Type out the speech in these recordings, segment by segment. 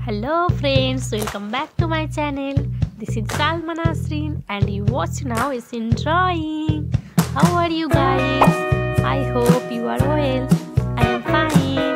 Hello friends, welcome back to my channel. This is Salma Nasreen and you watch now is in drawing. How are you guys? I hope you are well. I am fine.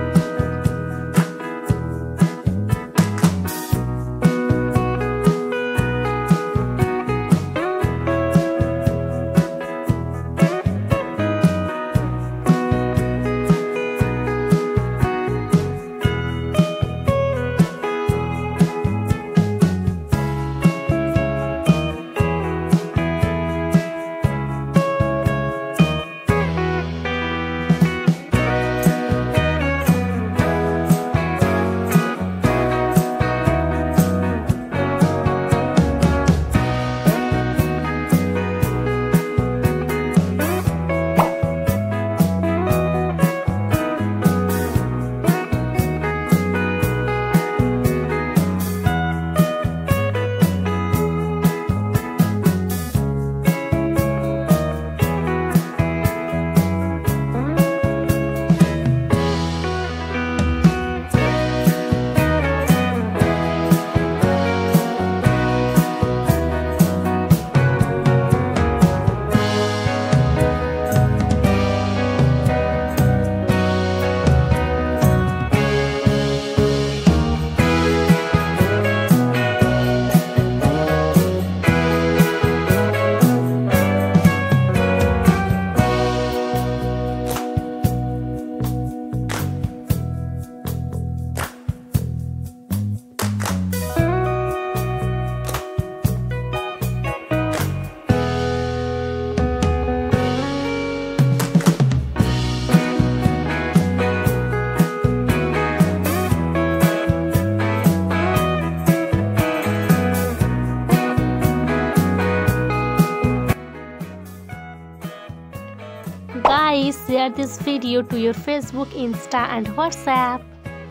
Guys, share this video to your Facebook, Insta and WhatsApp.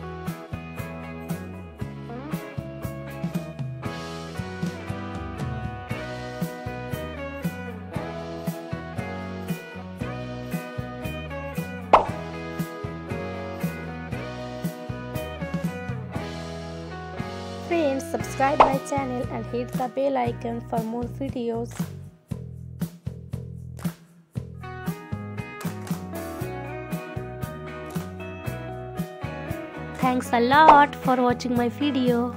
Friends, subscribe my channel and hit the bell icon for more videos. Thanks a lot for watching my video.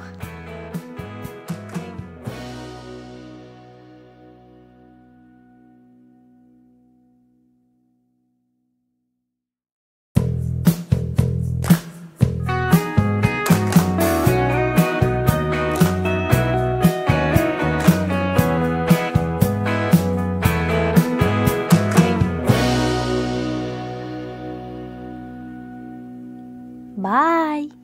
Bye.